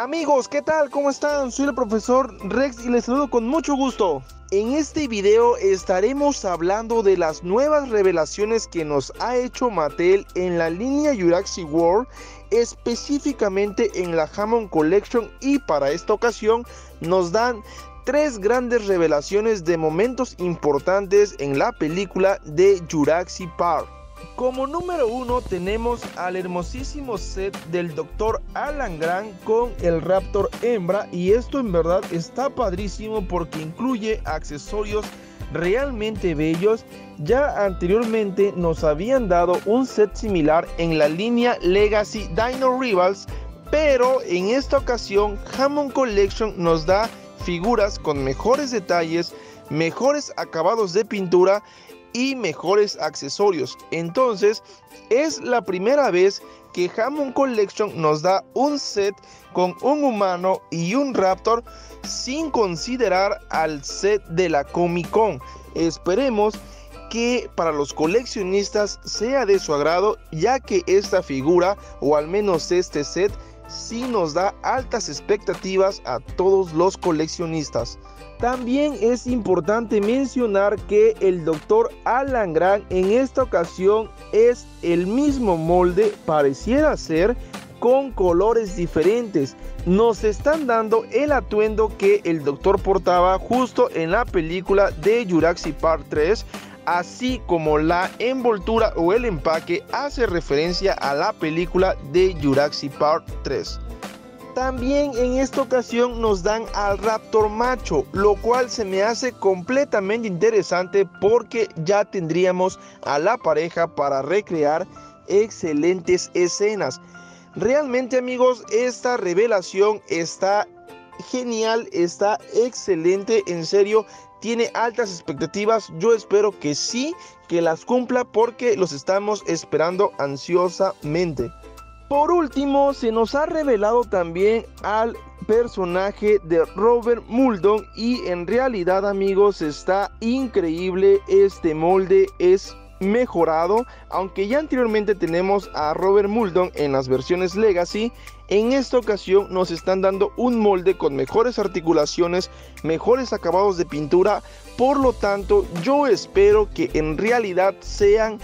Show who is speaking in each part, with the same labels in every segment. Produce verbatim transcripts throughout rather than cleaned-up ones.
Speaker 1: Amigos, ¿qué tal? ¿Cómo están? Soy el profesor Rex y les saludo con mucho gusto. En este video estaremos hablando de las nuevas revelaciones que nos ha hecho Mattel en la línea Jurassic World, específicamente en la Hammond Collection, y para esta ocasión nos dan tres grandes revelaciones de momentos importantes en la película de Jurassic Park. Como número uno tenemos al hermosísimo set del doctor Alan Grant con el Raptor hembra, y esto en verdad está padrísimo porque incluye accesorios realmente bellos. Ya anteriormente nos habían dado un set similar en la línea Legacy Dino Rivals, pero en esta ocasión Hammond Collection nos da figuras con mejores detalles, mejores acabados de pintura y mejores accesorios. Entonces es la primera vez que Hammond Collection nos da un set con un humano y un Raptor sin considerar al set de la Comic Con. Esperemos que para los coleccionistas sea de su agrado, ya que esta figura, o al menos este set, sí nos da altas expectativas a todos los coleccionistas. También es importante mencionar que el doctor Alan Grant en esta ocasión es el mismo molde, pareciera ser, con colores diferentes. Nos están dando el atuendo que el doctor portaba justo en la película de Jurassic Park tres, así como la envoltura o el empaque hace referencia a la película de Jurassic Park tres. También en esta ocasión nos dan al Raptor macho, lo cual se me hace completamente interesante porque ya tendríamos a la pareja para recrear excelentes escenas. Realmente, amigos, esta revelación está genial, está excelente, en serio, tiene altas expectativas. Yo espero que sí, que las cumpla porque los estamos esperando ansiosamente. Por último, se nos ha revelado también al personaje de Robert Muldoon, y en realidad, amigos, está increíble. Este molde es mejorado, aunque ya anteriormente tenemos a Robert Muldoon en las versiones Legacy. En esta ocasión nos están dando un molde con mejores articulaciones, mejores acabados de pintura. Por lo tanto, yo espero que en realidad sean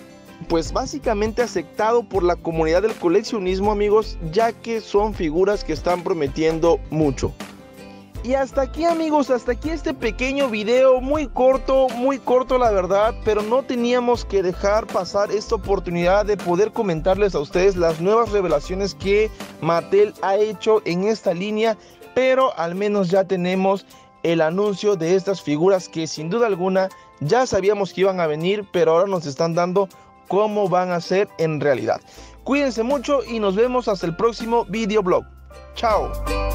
Speaker 1: pues básicamente aceptado por la comunidad del coleccionismo, amigos, ya que son figuras que están prometiendo mucho. Y hasta aquí, amigos, hasta aquí este pequeño video, muy corto, muy corto la verdad, pero no teníamos que dejar pasar esta oportunidad de poder comentarles a ustedes las nuevas revelaciones que Mattel ha hecho en esta línea, pero al menos ya tenemos el anuncio de estas figuras que sin duda alguna ya sabíamos que iban a venir, pero ahora nos están dando cómo van a ser en realidad. Cuídense mucho y nos vemos hasta el próximo videoblog. Chao.